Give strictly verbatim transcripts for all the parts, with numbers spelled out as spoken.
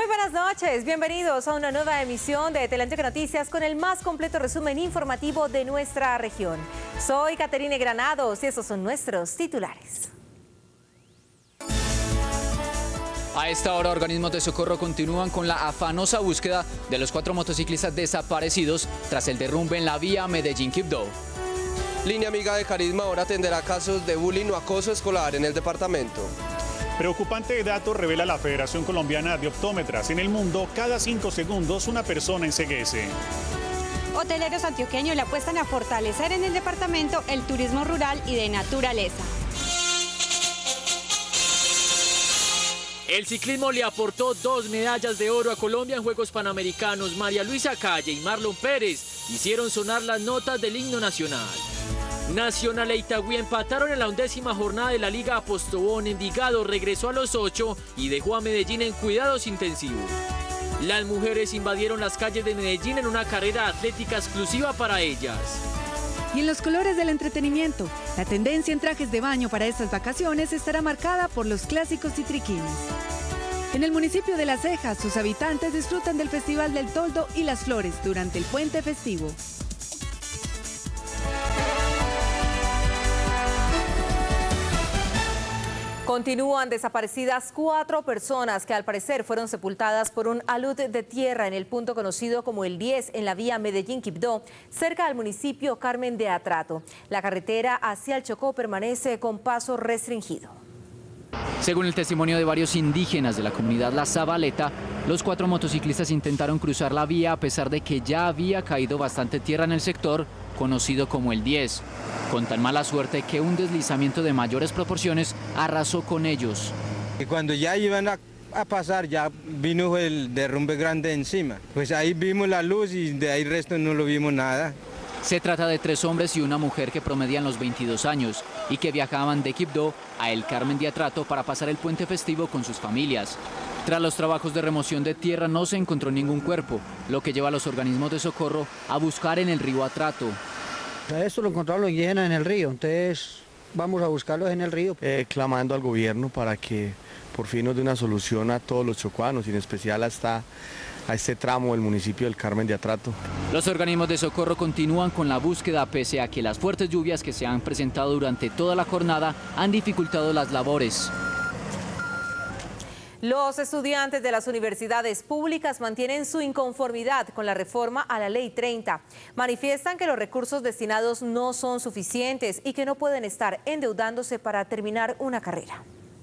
Muy buenas noches, bienvenidos a una nueva emisión de Teleantioquia Noticias con el más completo resumen informativo de nuestra región. Soy Caterine Granados y estos son nuestros titulares. A esta hora, organismos de socorro continúan con la afanosa búsqueda de los cuatro motociclistas desaparecidos tras el derrumbe en la vía Medellín-Quibdó. Línea Amiga de Carisma ahora atenderá casos de bullying o acoso escolar en el departamento. Preocupante dato revela la Federación Colombiana de Optómetras. En el mundo, cada cinco segundos una persona enceguece. Hoteleros antioqueños le apuestan a fortalecer en el departamento el turismo rural y de naturaleza. El ciclismo le aportó dos medallas de oro a Colombia en Juegos Panamericanos. María Luisa Calle y Marlon Pérez hicieron sonar las notas del himno nacional. Nacional e Itagüí empataron en la undécima jornada de la Liga Apostobón. Envigado regresó a los ocho y dejó a Medellín en cuidados intensivos. Las mujeres invadieron las calles de Medellín en una carrera atlética exclusiva para ellas. Y en los colores del entretenimiento, la tendencia en trajes de baño para estas vacaciones estará marcada por los clásicos y triquines. En el municipio de Las Cejas, sus habitantes disfrutan del Festival del Toldo y las Flores durante el puente festivo. Continúan desaparecidas cuatro personas que al parecer fueron sepultadas por un alud de tierra en el punto conocido como el diez en la vía Medellín-Quibdó, cerca del municipio Carmen de Atrato. La carretera hacia el Chocó permanece con paso restringido. Según el testimonio de varios indígenas de la comunidad La Zabaleta, los cuatro motociclistas intentaron cruzar la vía a pesar de que ya había caído bastante tierra en el sector conocido como el diez, con tan mala suerte que un deslizamiento de mayores proporciones arrasó con ellos. Y cuando ya iban a, a pasar, ya vino el derrumbe grande encima. Pues ahí vimos la luz y de ahí el resto no lo vimos nada. Se trata de tres hombres y una mujer que promedian los veintidós años y que viajaban de Quibdó a El Carmen de Atrato para pasar el puente festivo con sus familias. Tras los trabajos de remoción de tierra no se encontró ningún cuerpo, lo que lleva a los organismos de socorro a buscar en el río Atrato. Esto lo encontraron los indígenas en el río, entonces vamos a buscarlos en el río. Eh, clamando al gobierno para que por fin nos dé una solución a todos los chocuanos, y en especial hasta a este tramo del municipio del Carmen de Atrato. Los organismos de socorro continúan con la búsqueda pese a que las fuertes lluvias que se han presentado durante toda la jornada han dificultado las labores. Los estudiantes de las universidades públicas mantienen su inconformidad con la reforma a la Ley treinta. Manifiestan que los recursos destinados no son suficientes y que no pueden estar endeudándose para terminar una carrera.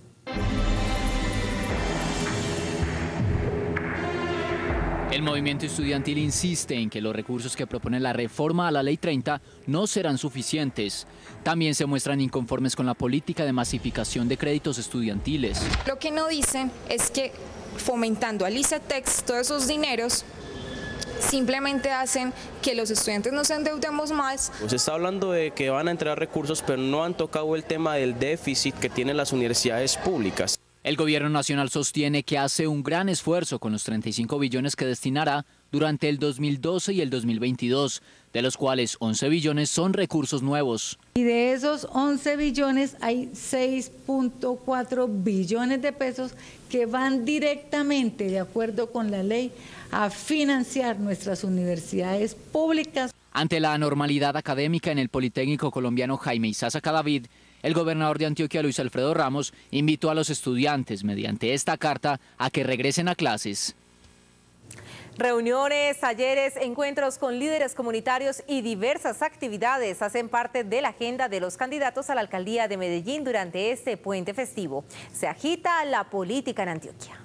El movimiento estudiantil insiste en que los recursos que propone la reforma a la Ley treinta no serán suficientes. También se muestran inconformes con la política de masificación de créditos estudiantiles. Lo que no dicen es que fomentando al ICETEX todos esos dineros simplemente hacen que los estudiantes nos endeudemos más. Se está hablando de que van a entrar recursos, pero no han tocado el tema del déficit que tienen las universidades públicas. El gobierno nacional sostiene que hace un gran esfuerzo con los treinta y cinco billones que destinará durante el dos mil doce y el dos mil veintidós, de los cuales once billones son recursos nuevos. Y de esos once billones hay seis punto cuatro billones de pesos que van directamente, de acuerdo con la ley, a financiar nuestras universidades públicas. Ante la anormalidad académica en el Politécnico colombiano Jaime Isaza Cadavid, el gobernador de Antioquia, Luis Alfredo Ramos, invitó a los estudiantes mediante esta carta a que regresen a clases. Reuniones, talleres, encuentros con líderes comunitarios y diversas actividades hacen parte de la agenda de los candidatos a la alcaldía de Medellín durante este puente festivo. Se agita la política en Antioquia.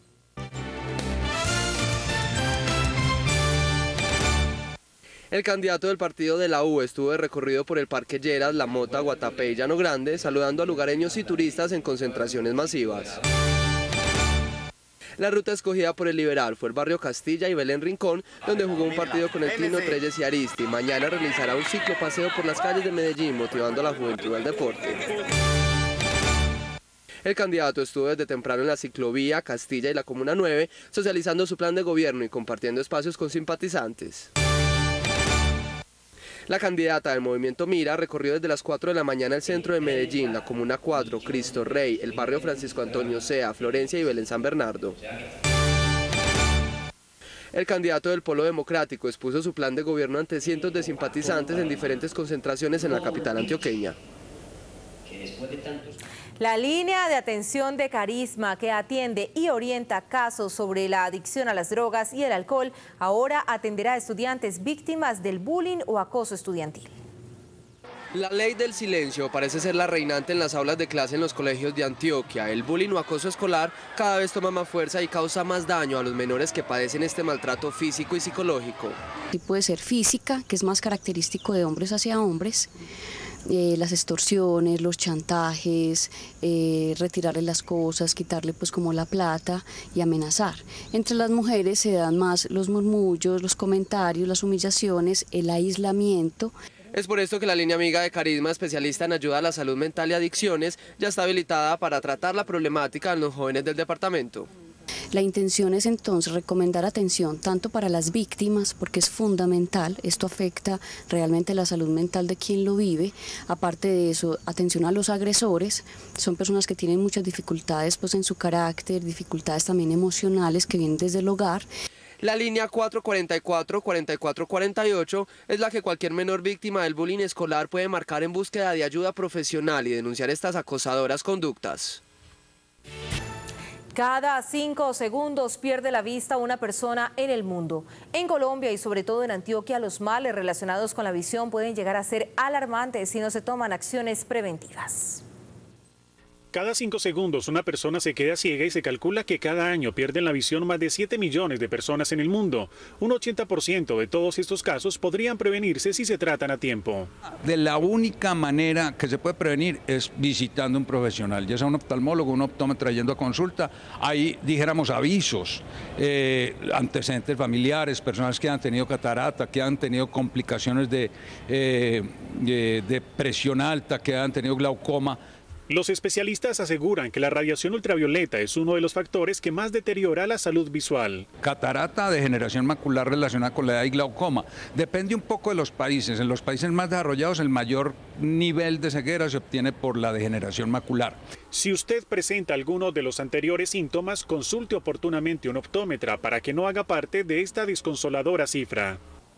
El candidato del partido de la U estuvo de recorrido por el Parque Lleras, La Mota, Guatapé y Llano Grande, saludando a lugareños y turistas en concentraciones masivas. La ruta escogida por el liberal fue el barrio Castilla y Belén Rincón, donde jugó un partido con el Clino, Trelles y Aristi. Mañana realizará un ciclo paseo por las calles de Medellín, motivando a la juventud al deporte. El candidato estuvo desde temprano en la ciclovía Castilla y la Comuna nueve, socializando su plan de gobierno y compartiendo espacios con simpatizantes. La candidata del movimiento Mira recorrió desde las cuatro de la mañana el centro de Medellín, la Comuna cuatro, Cristo Rey, el barrio Francisco Antonio Sea, Florencia y Belén San Bernardo. El candidato del Polo Democrático expuso su plan de gobierno ante cientos de simpatizantes en diferentes concentraciones en la capital antioqueña. La línea de atención de Carisma, que atiende y orienta casos sobre la adicción a las drogas y el alcohol, ahora atenderá a estudiantes víctimas del bullying o acoso estudiantil. La ley del silencio parece ser la reinante en las aulas de clase en los colegios de Antioquia. El bullying o acoso escolar cada vez toma más fuerza y causa más daño a los menores que padecen este maltrato físico y psicológico. Y puede ser física, que es más característico de hombres hacia hombres. Eh, las extorsiones, los chantajes, eh, retirarle las cosas, quitarle pues como la plata y amenazar. Entre las mujeres se dan más los murmullos, los comentarios, las humillaciones, el aislamiento. Es por esto que la línea amiga de Carisma, especialista en ayuda a la salud mental y adicciones, ya está habilitada para tratar la problemática en los jóvenes del departamento. La intención es entonces recomendar atención tanto para las víctimas, porque es fundamental, esto afecta realmente la salud mental de quien lo vive. Aparte de eso, atención a los agresores, son personas que tienen muchas dificultades pues, en su carácter, dificultades también emocionales que vienen desde el hogar. La línea cuatro cuatro cuatro, cuatro cuatro cuatro ocho es la que cualquier menor víctima del bullying escolar puede marcar en búsqueda de ayuda profesional y denunciar estas acosadoras conductas. Cada cinco segundos pierde la vista una persona en el mundo. En Colombia y sobre todo en Antioquia, los males relacionados con la visión pueden llegar a ser alarmantes si no se toman acciones preventivas. Cada cinco segundos una persona se queda ciega y se calcula que cada año pierden la visión más de siete millones de personas en el mundo. Un ochenta por ciento de todos estos casos podrían prevenirse si se tratan a tiempo. De la única manera que se puede prevenir es visitando un profesional, ya sea un oftalmólogo, un optómetra yendo a consulta. Hay, dijéramos, avisos, eh, antecedentes familiares, personas que han tenido catarata, que han tenido complicaciones de, eh, de, de presión alta, que han tenido glaucoma. Los especialistas aseguran que la radiación ultravioleta es uno de los factores que más deteriora la salud visual. Catarata, degeneración macular relacionada con la edad y glaucoma. Depende un poco de los países. En los países más desarrollados el mayor nivel de ceguera se obtiene por la degeneración macular. Si usted presenta alguno de los anteriores síntomas, consulte oportunamente un optómetra para que no haga parte de esta desconsoladora cifra.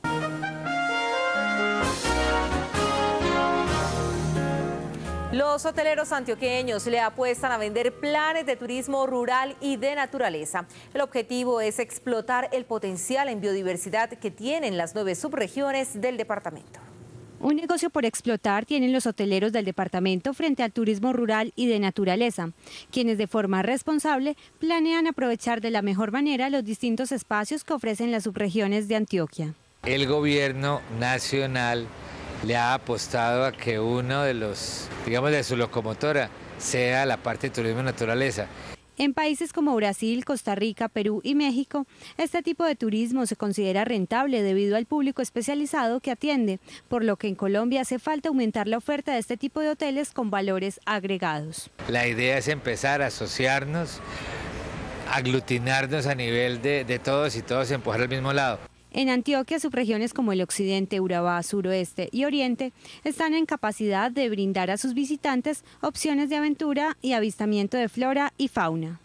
Los hoteleros antioqueños le apuestan a vender planes de turismo rural y de naturaleza. El objetivo es explotar el potencial en biodiversidad que tienen las nueve subregiones del departamento. Un negocio por explotar tienen los hoteleros del departamento frente al turismo rural y de naturaleza, quienes de forma responsable planean aprovechar de la mejor manera los distintos espacios que ofrecen las subregiones de Antioquia. El gobierno nacional le ha apostado a que uno de los, digamos, de su locomotora sea la parte de turismo y naturaleza. En países como Brasil, Costa Rica, Perú y México, este tipo de turismo se considera rentable debido al público especializado que atiende, por lo que en Colombia hace falta aumentar la oferta de este tipo de hoteles con valores agregados. La idea es empezar a asociarnos, aglutinarnos a nivel de, de todos y todos empujar al mismo lado. En Antioquia, subregiones como el occidente, Urabá, suroeste y oriente están en capacidad de brindar a sus visitantes opciones de aventura y avistamiento de flora y fauna.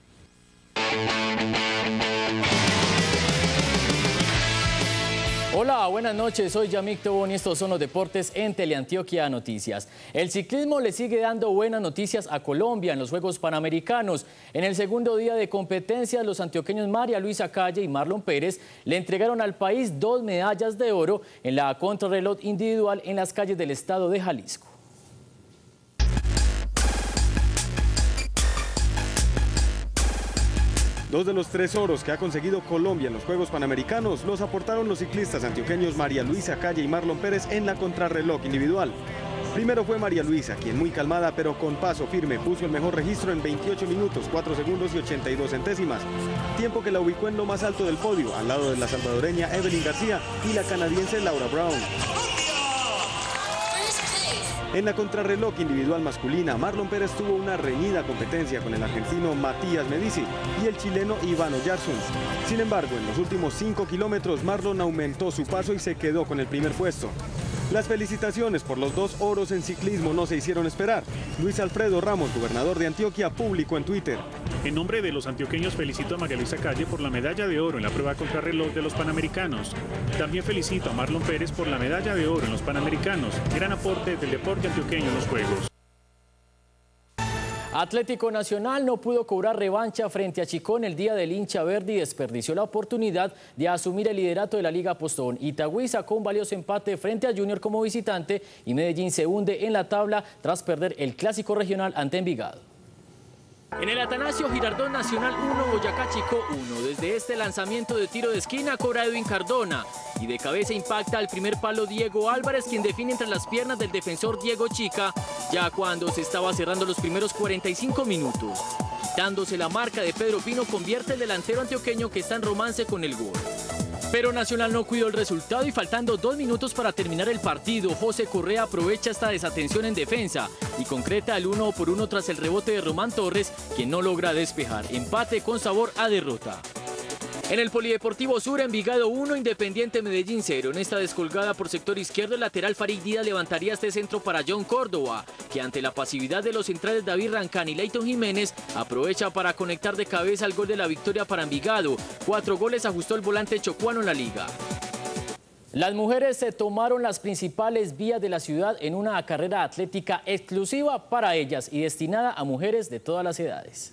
Hola, buenas noches, soy Yamik Tobón y estos son los deportes en Teleantioquia Noticias. El ciclismo le sigue dando buenas noticias a Colombia en los Juegos Panamericanos. En el segundo día de competencia, los antioqueños María Luisa Calle y Marlon Pérez le entregaron al país dos medallas de oro en la contrarreloj individual en las calles del estado de Jalisco. Dos de los tres oros que ha conseguido Colombia en los Juegos Panamericanos los aportaron los ciclistas antioqueños María Luisa Calle y Marlon Pérez en la contrarreloj individual. Primero fue María Luisa, quien muy calmada pero con paso firme puso el mejor registro en veintiocho minutos, cuatro segundos y ochenta y dos centésimas. Tiempo que la ubicó en lo más alto del podio, al lado de la salvadoreña Evelyn García y la canadiense Laura Brown. En la contrarreloj individual masculina, Marlon Pérez tuvo una reñida competencia con el argentino Matías Medici y el chileno Iván Oyarzún. Sin embargo, en los últimos cinco kilómetros, Marlon aumentó su paso y se quedó con el primer puesto. Las felicitaciones por los dos oros en ciclismo no se hicieron esperar. Luis Alfredo Ramos, gobernador de Antioquia, publicó en Twitter: En nombre de los antioqueños felicito a María Luisa Calle por la medalla de oro en la prueba contrarreloj de los Panamericanos. También felicito a Marlon Pérez por la medalla de oro en los Panamericanos. Gran aporte del deporte antioqueño en los Juegos. Atlético Nacional no pudo cobrar revancha frente a Chicó en el día del hincha verde y desperdició la oportunidad de asumir el liderato de la Liga Postobón. Itagüí sacó un valioso empate frente a Junior como visitante y Medellín se hunde en la tabla tras perder el clásico regional ante Envigado. En el Atanasio Girardot Nacional uno, Boyacá Chicó uno. Desde este lanzamiento de tiro de esquina cobra Edwin Cardona y de cabeza impacta al primer palo Diego Álvarez, quien define entre las piernas del defensor Diego Chica, ya cuando se estaba cerrando los primeros cuarenta y cinco minutos. Quitándose la marca de Pedro Pino, convierte el delantero antioqueño que está en romance con el gol. Pero Nacional no cuidó el resultado y faltando dos minutos para terminar el partido, José Correa aprovecha esta desatención en defensa y concreta el uno por uno tras el rebote de Román Torres, quien no logra despejar. Empate con sabor a derrota. En el Polideportivo Sur, Envigado uno, Independiente Medellín cero. En esta descolgada por sector izquierdo, el lateral Farid Díaz levantaría este centro para John Córdoba, que ante la pasividad de los centrales David Rancán y Leighton Jiménez, aprovecha para conectar de cabeza el gol de la victoria para Envigado. Cuatro goles ajustó el volante chocuano en la liga. Las mujeres se tomaron las principales vías de la ciudad en una carrera atlética exclusiva para ellas y destinada a mujeres de todas las edades.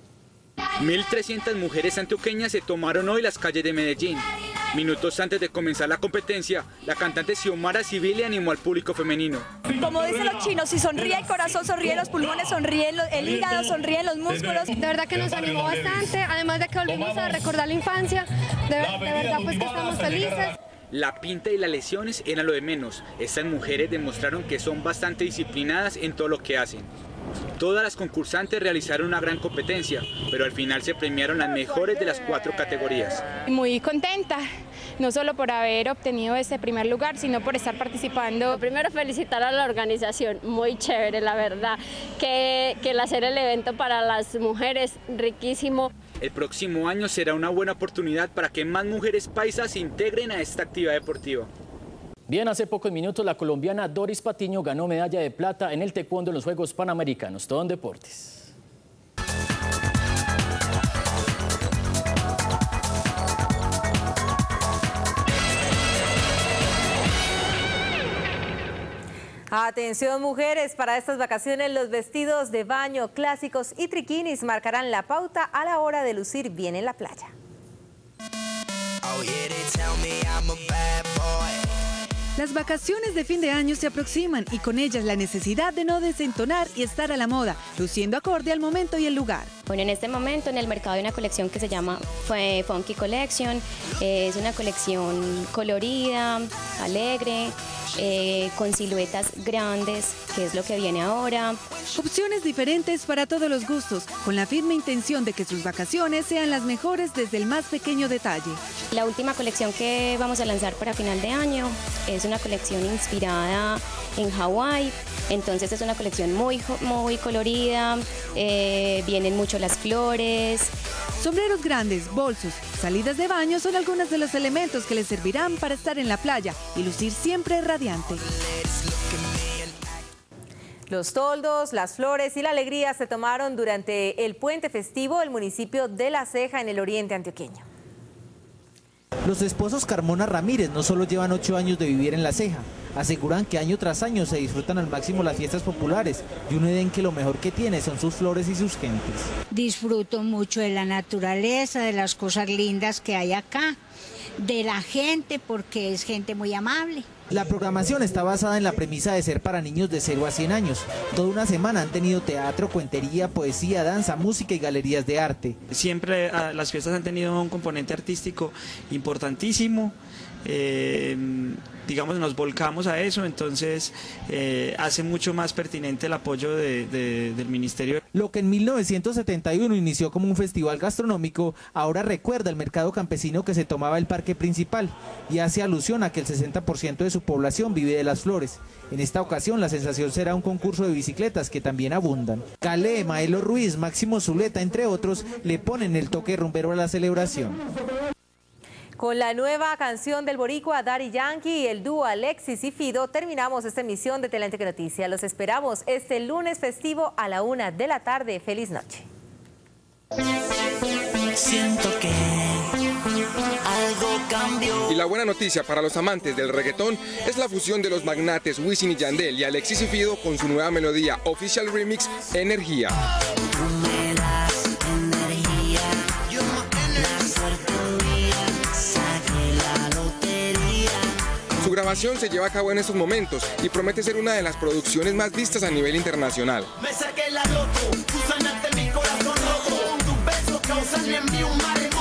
mil trescientas mujeres antioqueñas se tomaron hoy las calles de Medellín. Minutos antes de comenzar la competencia, la cantante Xiomara Civile animó al público femenino. Como dicen los chinos, si sonríe el corazón, sonríe los pulmones, sonríe el hígado, sonríen los músculos. De verdad que nos animó bastante, además de que volvimos a recordar la infancia. De, de verdad pues que estamos felices. La pinta y las lesiones eran lo de menos. Estas mujeres demostraron que son bastante disciplinadas en todo lo que hacen. Todas las concursantes realizaron una gran competencia, pero al final se premiaron las mejores de las cuatro categorías. Muy contenta, no solo por haber obtenido ese primer lugar, sino por estar participando. Primero felicitar a la organización, muy chévere la verdad, que, que el hacer el evento para las mujeres, riquísimo. El próximo año será una buena oportunidad para que más mujeres paisas se integren a esta actividad deportiva. Bien, hace pocos minutos la colombiana Doris Patiño ganó medalla de plata en el taekwondo en los Juegos Panamericanos. Todo en deportes. Atención mujeres, para estas vacaciones los vestidos de baño clásicos y triquinis marcarán la pauta a la hora de lucir bien en la playa. Las vacaciones de fin de año se aproximan y con ellas la necesidad de no desentonar y estar a la moda, luciendo acorde al momento y el lugar. Bueno, en este momento en el mercado hay una colección que se llama Funky Collection. Es una colección colorida, alegre, eh, con siluetas grandes, que es lo que viene ahora. Opciones diferentes para todos los gustos, con la firme intención de que sus vacaciones sean las mejores desde el más pequeño detalle. La última colección que vamos a lanzar para final de año es una colección inspirada en Hawái. Entonces es una colección muy, muy colorida, eh, vienen mucho las flores. Sombreros grandes, bolsos, salidas de baño son algunos de los elementos que les servirán para estar en la playa y lucir siempre radiante. Los toldos, las flores y la alegría se tomaron durante el puente festivo del municipio de La Ceja en el oriente antioqueño. Los esposos Carmona Ramírez no solo llevan ocho años de vivir en La Ceja, aseguran que año tras año se disfrutan al máximo las fiestas populares y un Edén que lo mejor que tiene son sus flores y sus gentes. Disfruto mucho de la naturaleza, de las cosas lindas que hay acá, de la gente porque es gente muy amable. La programación está basada en la premisa de ser para niños de cero a cien años. Toda una semana han tenido teatro, cuentería, poesía, danza, música y galerías de arte. Siempre uh, las fiestas han tenido un componente artístico importantísimo. Eh, digamos, nos volcamos a eso, entonces eh, hace mucho más pertinente el apoyo de, de, del Ministerio. Lo que en mil novecientos setenta y uno inició como un festival gastronómico, ahora recuerda el mercado campesino que se tomaba el parque principal y hace alusión a que el sesenta por ciento de su población vive de las flores. En esta ocasión la sensación será un concurso de bicicletas que también abundan. Calé, Maelo Ruiz, Máximo Zuleta, entre otros, le ponen el toque rumbero a la celebración. Con la nueva canción del boricua Daddy Yankee y el dúo Alexis y Fido, terminamos esta emisión de Teleantioquia Noticias. Los esperamos este lunes festivo a la una de la tarde. ¡Feliz noche! Siento que algo cambió. Y la buena noticia para los amantes del reggaetón es la fusión de los magnates Wisin y Yandel y Alexis y Fido con su nueva melodía Official Remix Energía. Su grabación se lleva a cabo en estos momentos y promete ser una de las producciones más vistas a nivel internacional. Me saqué la loto, tú sanaste mi corazón roto, tus besos causan en mí un mar.